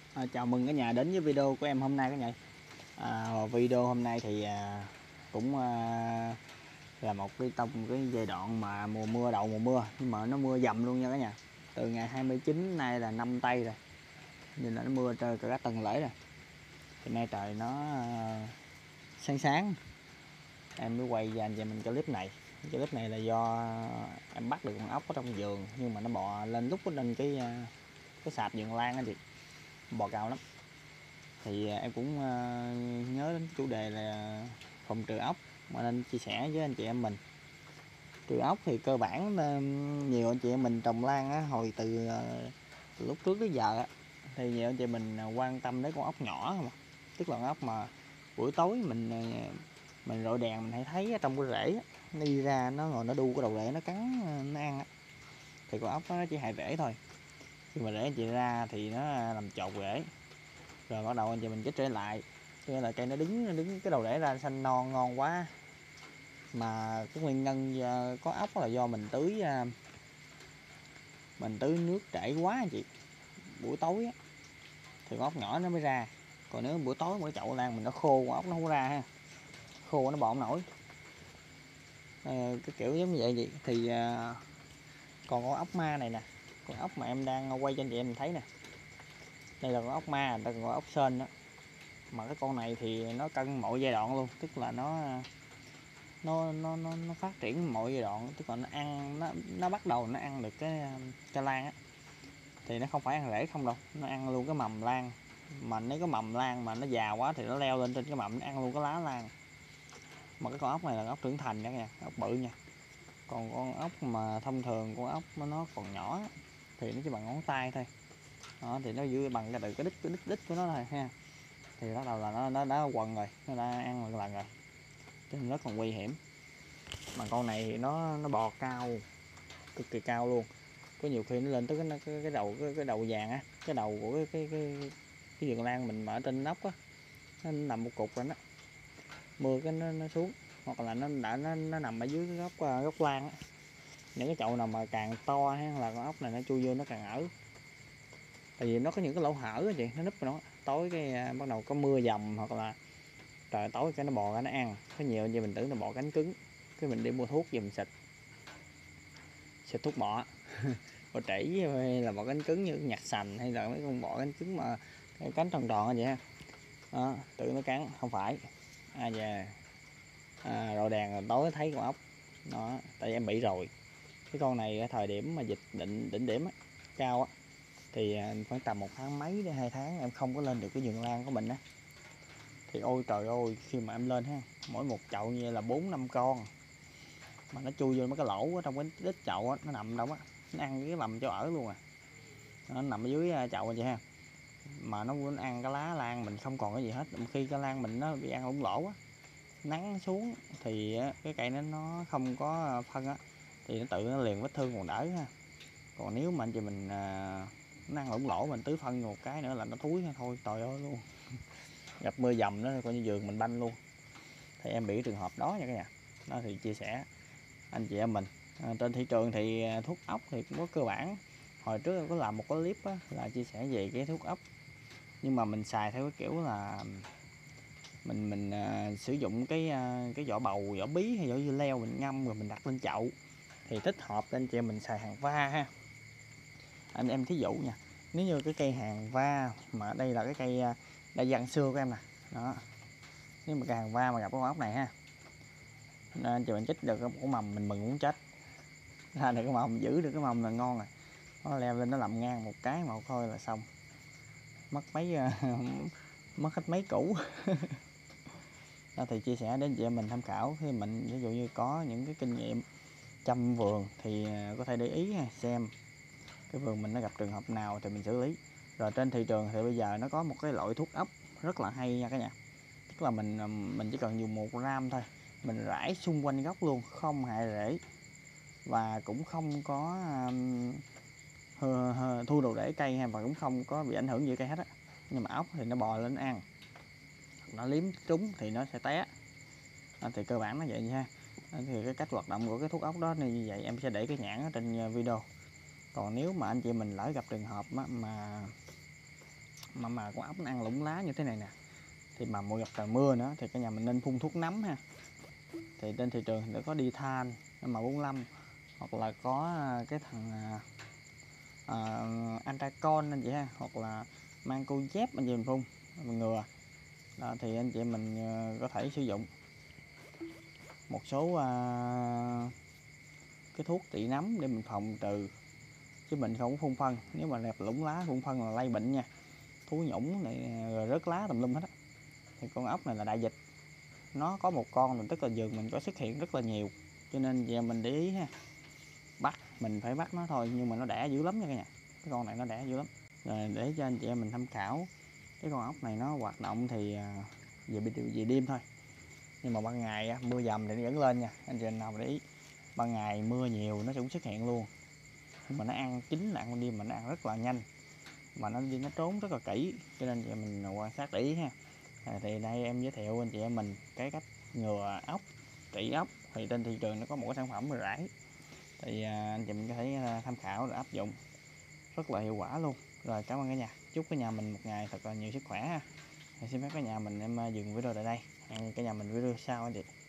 Chào mừng cả nhà đến với video của em hôm nay cả nhà. Video hôm nay thì cũng là một cái giai đoạn mà đầu mùa mưa, nhưng mà nó mưa dầm luôn nha cả nhà. Từ ngày 29 nay là 5 tây rồi, nên là nó mưa trời cả tuần lễ rồi. Thì nay trời nó sáng em mới quay cho anh chị mình cái clip này. Cái clip này là do em bắt được con ốc ở trong vườn, nhưng mà nó bò lên lúc lên cái sạp vườn lan á chị, bò cao lắm. Thì em cũng nhớ đến chủ đề là phòng trừ ốc, mà nên chia sẻ với anh chị em mình. Trừ ốc thì cơ bản nhiều anh chị em mình trồng lan á, hồi từ lúc trước đến giờ á, thì nhiều anh chị mình quan tâm đến con ốc nhỏ mà, tức là con ốc mà buổi tối mình rọi đèn mình hay thấy trong cái rễ á, nó đi ra nó ngồi nó đu cái đầu rễ nó cắn nó ăn á. Thì con ốc nó chỉ hại rễ thôi, khi mà rễ anh chị ra thì nó làm chột rễ, rồi bắt đầu anh chị mình chích rễ lại. Cho là cây nó đứng cái đầu rễ ra xanh non ngon quá. Mà cái nguyên nhân có ốc là do mình tưới nước trễ quá anh chị. Buổi tối á, thì con ốc nhỏ nó mới ra, còn nếu buổi tối mỗi chậu lan mình nó khô, con ốc nó không ra ha, khô nó bò không nổi. Cái kiểu giống như vậy gì thì còn con ốc ma này nè, con ốc mà em đang quay cho anh chị em thấy nè, đây là con ốc ma, đây là con ốc sên đó. Mà cái con này thì nó cân mọi giai đoạn luôn, tức là nó phát triển mọi giai đoạn, tức là nó ăn, nó bắt đầu nó ăn được cái lan á, thì nó không phải ăn rễ không đâu, nó ăn luôn cái mầm lan. Mà nếu cái mầm lan mà nó già quá thì nó leo lên trên cái mầm, nó ăn luôn cái lá lan. Mà cái con ốc này là ốc trưởng thành nha, ốc bự nha. Còn con ốc mà thông thường, con ốc nó còn nhỏ thì nó chỉ bằng ngón tay thôi đó, thì nó giữ bằng cái đít của nó thôi ha. Thì bắt đầu là nó đã quần rồi, nó đã ăn một lần rồi, cho nên rất là nguy hiểm. Mà con này thì nó bò cao, cực kỳ cao luôn. Có nhiều khi nó lên tới cái đầu vàng á, cái đầu của cái vườn lan mình mà ở trên nóc á, nó nằm một cục rồi đó, mưa cái nó xuống, hoặc là nó nằm ở dưới cái gốc lan á. Những cái chậu nào mà càng to hay là con ốc này nó chui vô nó càng ở, tại vì nó có những cái lỗ hở á chị, nó núp vào nó. Tối cái bắt đầu có mưa dầm hoặc là trời tối cái nó bò ra nó ăn. Có nhiều anh chị mình tưởng là bọ cánh cứng, cái mình đi mua thuốc về mình xịt thuốc bọ bọ trĩ hay là bọ cánh cứng như nhặt sành, hay là mấy con bọ cánh cứng mà cái cánh tròn tròn vậy ha đó, tự nó cắn không phải. Rồi đèn rồi tối thấy con ốc đó, tại em bị rồi. Cái con này thời điểm mà dịch đỉnh điểm á, cao á, thì khoảng tầm 1 tháng mấy đến 2 tháng em không có lên được cái vườn lan của mình á. Thì ôi trời ơi, khi mà em lên ha, mỗi một chậu như là 4-5 con, mà nó chui vô mấy cái lỗ ở trong cái đít chậu á, nó nằm đâu á, nó ăn cái mầm cho ở luôn à. Nó nằm ở dưới chậu vậy ha, mà nó ăn cái lá lan mình không còn cái gì hết. Khi cái lan mình nó bị ăn ủng lỗ á, nắng xuống thì cái cây nó không có phân á, thì nó tự nó liền vết thương còn đỡ ha. Còn nếu mà anh chị mình nó ăn ủng lỗ, mình tưới phân một cái nữa là nó thúi thôi, trời ơi luôn. Gặp mưa dầm đó coi như vườn mình banh luôn. Thì em bị cái trường hợp đó nha cả nhà. Đó thì chia sẻ anh chị em mình. Trên thị trường thì thuốc ốc thì cũng có cơ bản. Hồi trước em có làm một cái clip á, là chia sẻ về cái thuốc ốc, nhưng mà mình xài theo cái kiểu là mình sử dụng cái vỏ bầu, vỏ bí hay vỏ dưa leo, mình ngâm rồi mình đặt lên chậu thì thích hợp cho anh chị em mình xài hàng va ha. Anh em thí dụ nha, nếu như cái cây hàng va mà đây là cái cây đa văn xưa của em nè đó, nếu mà cây hàng va mà gặp con ốc này ha, nên anh chị mình chích được cái mầm mình mừng muốn chết. Ra được cái mầm, giữ được cái mầm là ngon rồi. Nó leo lên nó làm ngang một cái mà thôi là xong, mất mấy mất hết mấy củ. Đó thì chia sẻ đến chị em mình tham khảo. Khi mình ví dụ như có những cái kinh nghiệm chăm vườn thì có thể để ý xem cái vườn mình nó gặp trường hợp nào thì mình xử lý. Rồi trên thị trường thì bây giờ nó có một cái loại thuốc ốc rất là hay nha cả nhà, tức là mình chỉ cần dùng 1 gram thôi, mình rải xung quanh gốc luôn, không hại rễ và cũng không có thu đầu rễ cây ha, và cũng không có bị ảnh hưởng gì cây hết á. Nhưng mà ốc thì nó bò lên ăn, nó liếm trúng thì nó sẽ té. Thì cơ bản nó vậy nha. Thì cái cách hoạt động của cái thuốc ốc đó như vậy, em sẽ để cái nhãn ở trên video. Còn nếu mà anh chị mình lỡ gặp trường hợp mà mà con ốc nó ăn lũng lá như thế này nè, thì mà mùa gặp trời mưa nữa thì cả nhà mình nên phun thuốc nấm ha. Thì trên thị trường thì có Dithan M45 hoặc là có cái thằng Antracon anh chị ha, hoặc là Mancozeb anh chị mình phun mình ngừa đó, thì anh chị mình có thể sử dụng một số cái thuốc trị nấm để mình phòng trừ, chứ mình không có phun phân. Nếu mà đẹp lũng lá phun phân là lây bệnh nha, thú nhũng này rồi rớt lá tùm lum hết á. Thì con ốc này là đại dịch, nó có một con là tức là vườn mình có xuất hiện rất là nhiều, cho nên giờ mình để ý ha, mình phải bắt nó thôi, nhưng mà nó đẻ dữ lắm nha cả nhà, cái con này nó đẻ dữ lắm. Rồi để cho anh chị em mình tham khảo, cái con ốc này nó hoạt động thì về đêm thôi, nhưng mà ban ngày mưa dầm thì nó vẫn lên nha anh chị em nào để ý. Ban ngày mưa nhiều nó cũng xuất hiện luôn, nhưng mà nó ăn chính là ăn ban đêm, mà nó ăn rất là nhanh, mà nó trốn rất là kỹ, cho nên chị mình quan sát để ý ha. Thì đây em giới thiệu anh chị em mình cái cách ngừa ốc, trị ốc. Thì trên thị trường nó có một cái sản phẩm rải, thì anh chị mình có thể tham khảo và áp dụng rất là hiệu quả luôn. Rồi cảm ơn cả nhà, chúc cả nhà mình một ngày thật là nhiều sức khỏe ha. Xin phép cả nhà mình em dừng video tại đây, hẹn cả nhà mình video sau anh chị.